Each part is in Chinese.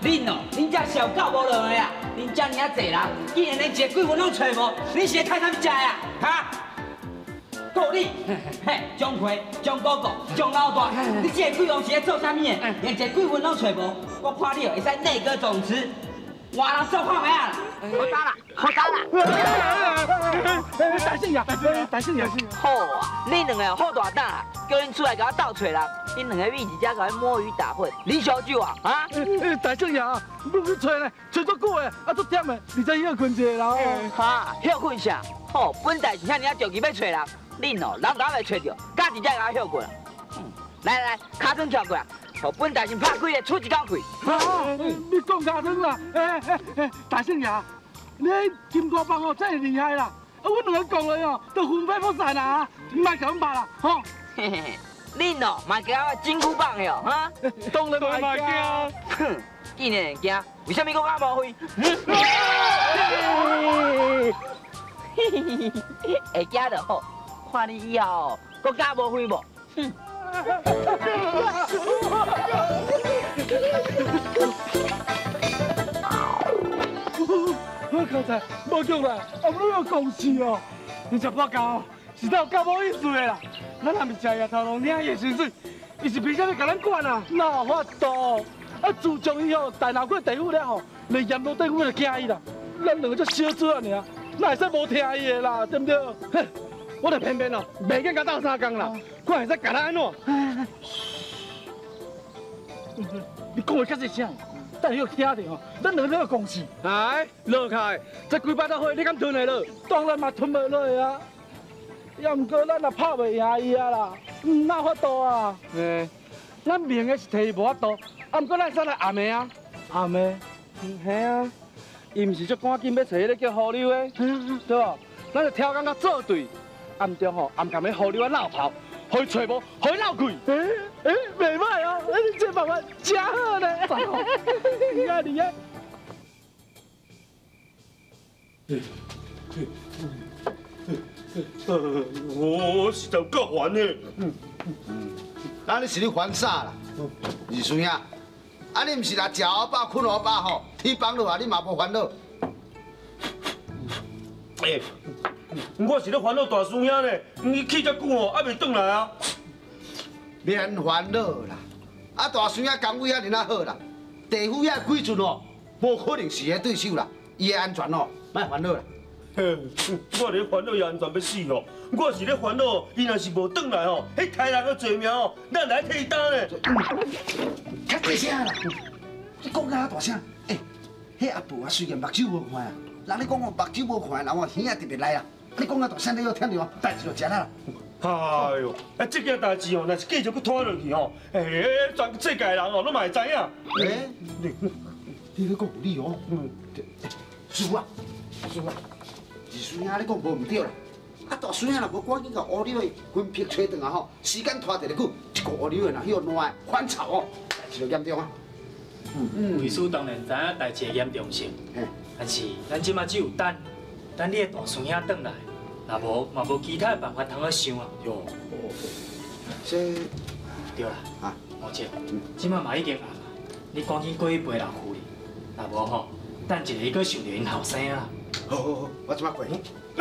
恁哦，恁这小狗无落的啊！恁这尔啊济人，竟然连一个鬼魂拢找无，恁是咧太贪食呀？哈！够你，嘿，钟馗、钟哥哥、钟老大，你这个鬼王是咧做啥物的？连一个鬼魂拢找无，我看你哦会使内阁总辞，换人做看卖啊啦！好打啦，好打啦！ 大圣爷，大圣爷， 好啊，恁两个好大胆啊！叫恁出来甲我斗找人，恁两个咪直接甲阮摸鱼打混，你小酒啊？啊！ 大圣爷，你去找呢，找足久的，啊足忝的，你才休困一下啦。 哈，休困啥？吼，本代是遐尔着急要找人，恁哦，人家未找着，家己才甲我休困。来，卡顿跳过来，互本代先拍开的出一口气。 你讲卡顿啦？大圣爷，你金瓜棒哦真系厉害啦！啊，我两个讲了哦，都魂飞魄散啦，唔卖讲白啦，吼。 嘿嘿嘿，恁哦，嘛惊我金箍棒的哦，哈？ 当然袂惊。 哼，竟然会惊，为什么讲我无飞？会惊就好，看你以后搁敢无飞无？哼！ 我刚才无讲啦，啊，你有讲事哦，你食破胶，是到较无意思的啦。咱还是食夜头龙领伊的薪水，伊是凭啥要甲咱管啊？哪有法度？啊，自从以后大闹过地府了吼，连阎罗地府就惊伊啦。咱两个才小子啊尔，哪会使无听伊的啦？对不对？哼，我就偏偏哦，袂瘾甲斗相共啦，看会使甲咱安怎？你讲的较细声。等你有听到吼，咱两个要共事。哎，落开，这几百多岁你敢吞下落？当然嘛吞不落啊。要唔过咱也拍袂赢伊啊啦，哪法度啊？咱明的是摕伊无法度，啊唔过咱使来暗的啊，暗的，系啊，伊唔是足赶紧要找迄个叫河流的，对吧？咱就挑工甲做对，暗中吼暗含迄河流的闹跑，互伊找无，互伊闹开。袂歹啊！你这办法真好呢。厉害厉害！ 我实在够烦的。 那你是咧烦啥啦？二孙兄，啊你毋是来食我饱困我饱吼，天崩落来你嘛无烦恼。 我是咧烦恼大叔兄呢，你去遮久哦，还未转来啊？ 免烦恼啦，啊大孙兄工位遐尔好啦，地府遐鬼阵哦，无可能是伊对手啦，伊的安全哦，莫烦恼啦。 我咧烦恼也安全要死哦，我是咧烦恼，伊若是无转来哦，迄豺人个罪名哦，咱来替担呢。 较大声啦！你讲甲大声，迄阿婆啊虽然目睭无看啊，人咧讲我目睭无看，人我耳仔特别来啊。你讲甲大声，你要听着哦，代志就食啦。 哎呦，这件代志哦，若是继续搁拖落去哦，全世界人哦，拢嘛会知影。 你咧讲有理哦。师傅啊，师傅啊，二孙兄你讲无毋对啦。啊，大孙兄若无赶紧甲乌柳的魂魄找转来吼，时间拖得咧久，一个乌柳的若许个烂反炒哦，代志就严重啊。 贵师当然知影代志的严重性，但是咱即马只有等你的大孙兄转来。若无嘛无其他的办法通去想啊。 哟，这对啦，毛姐，即马嘛已经暗啊，你赶紧过去陪人赴哩。若无吼，等一下伊搁想着因后生啊。 好，我即马过。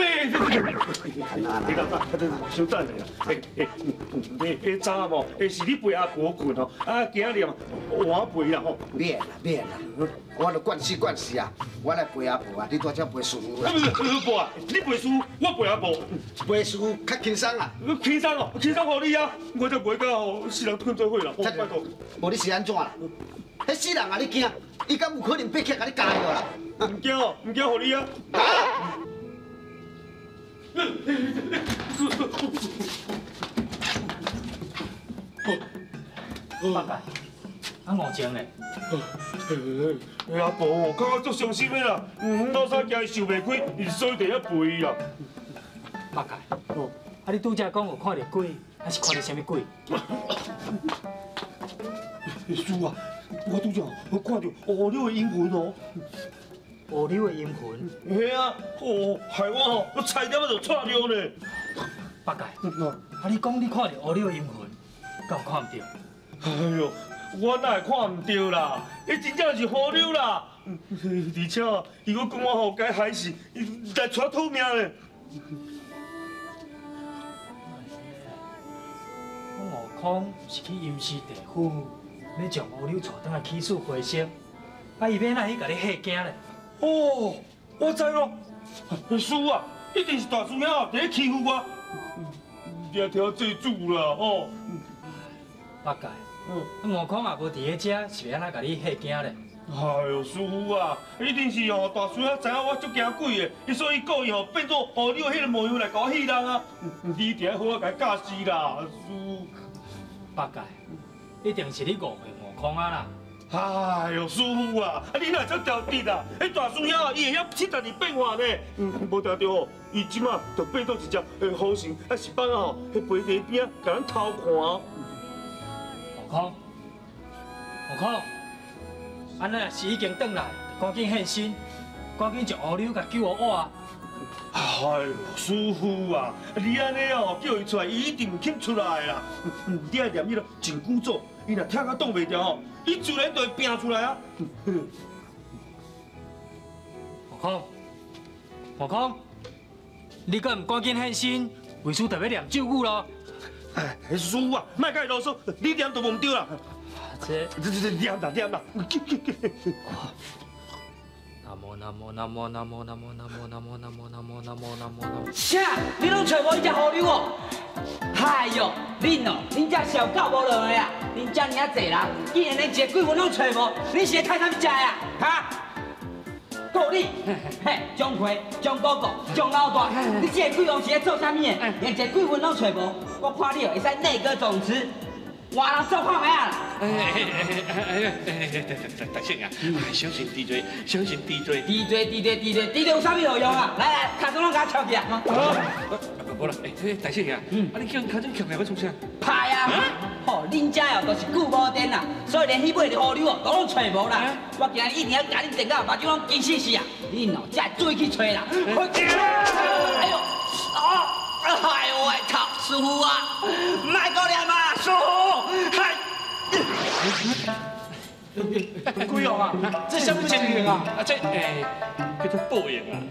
你看，稍等一下。昨暗哦，是你陪阿婆困哦，啊，今日我陪啦吼。 免啦，我著惯死啊，我来陪阿婆啊，你在遮陪师傅啦。 不啊，你陪师傅，我陪阿婆。 陪师傅较轻松啊。 轻松哦，轻松互你啊，我才陪到哦，世人困做伙啦。拜托。 无你是安怎啦？迄死人啊，你惊？伊敢有可能逼起甲你加药啦？ 唔惊哦，唔惊互你啊。 八戒，啊5情嘞。 阿婆哦，感觉足伤心的啦，老三惊伊受袂开，所以得要陪伊啦。 八戒，啊你拄则讲有看到鬼，还是看到啥物鬼？ 师啊，我拄则看到乌柳的阴魂哦。 乌柳的阴魂？ 嘿啊，害我吼，我差点就错着呢。 八戒，啊你讲你看到乌柳的阴魂，敢有看唔到？ 哎呦， 我哪会看唔到啦？伊真正是好溜啦，而且伊搁讲我吼该害死，来带土命咧。 我悟空是去阴司地府，要将乌溜带倒来起诉回升，啊，伊要哪去甲你吓惊咧？ 哦，我知咯，师傅啊，一定是大师兄伫咧欺负我，掠条罪主啦吼。 八戒，悟空也无伫咧遮，是要安怎甲你吓惊咧？ 哎呦，师傅啊，一定是吼大师兄知影我足惊鬼的，伊所以故意吼变做狐狸迄个模样来甲我戏人啊！你定好好甲伊教示啦，师。 八戒，一定是你误会悟空啊啦！ 哎呦，师傅啊，你哪会这调直啊？迄大师兄啊，伊会晓70%变化呢。无听到吼，伊即马就变做一只好神，啊是放吼，迄背地边啊，甲咱偷看。 悟空，悟空，安尼若是已经转来，赶紧现身，赶紧将乌溜甲救我啊！ 哎呦，师傅啊，你安尼哦叫伊出来，伊一定唔肯出来啦。你爱念迄个紧箍咒，伊若听甲挡袂牢吼，伊自然就会拼出来啊。 悟空，悟空，你搁唔赶紧现身，为师特别念咒语咯。 哎，师傅啊，莫甲伊啰嗦，你念都无唔对啦。 这念啦念啦。 南无南无南无南无南无南无南无南无南无南无南无。 啥？你拢找无伊只狐狸哦？哎呦，恁哦，恁这小狗无落的啊！恁遮尔啊济人，竟然连一个鬼魂拢找无，你是咧开啥物食呀？哈？够你！嘿，钟馗、钟哥哥、钟老大，你这个鬼王是咧做啥物的？连一个鬼魂拢找无，我看你哦会使内阁总辞。换人做看卖啊啦！ 大圣啊，小心滴罪，小心滴罪。 滴罪有啥物路用啊？来，脚拢甲我翘起来！ 无啦，大圣啊，你叫人脚种翘起来要创啥？ 拍啊！吼，恁遮哦都是久无电啦，所以连迄尾的狐狸哦都拢找无啦。我今日一定要甲恁电到目睭拢金死死啊！恁哦才会追去找啦！哎呦！哎呦喂，靠！师傅啊，莫搁念啊，师傅！ 鬼王啊，这什么情形啊？ 这叫做报应啊！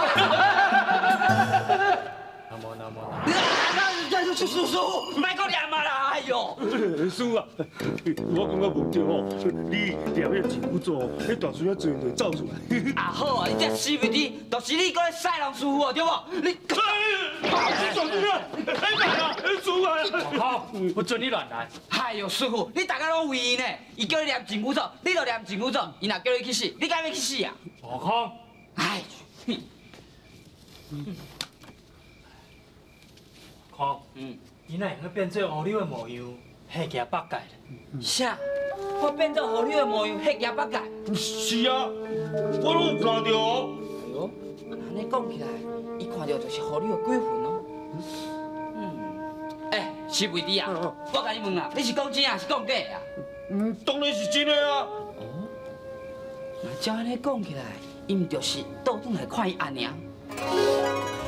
南无南无。 师傅，莫搁念啊啦！哎呦！ 师傅啊，我感觉无对吼，你念迄紧箍咒，迄大师兄自然就走出来。 啊好啊，你这死袂滴，就是你搁咧塞人师傅哦，对无？你。 大师兄，哎呀，师傅啊！ 好，不准你乱来。 哎呦，师傅，你大家拢为伊呢，伊叫你念紧箍咒，你就念紧箍咒，伊若叫你去死，你敢要去死啊？ 悟空， 哎， 空，伊哪会去变做乌溜的模样，吓惊八戒咧？ 啥？我变做狐狸的模样，吓惊八戒？ 是啊，我拢有看到哦。 哎呦，安尼讲起来，伊看到就是狐狸的鬼魂哦。哎，是袂滴啊？我甲你问啊，你是讲真啊，是讲假啊？ 当然是真的啊。 那照安尼讲起来，伊毋就是倒转来看伊阿娘？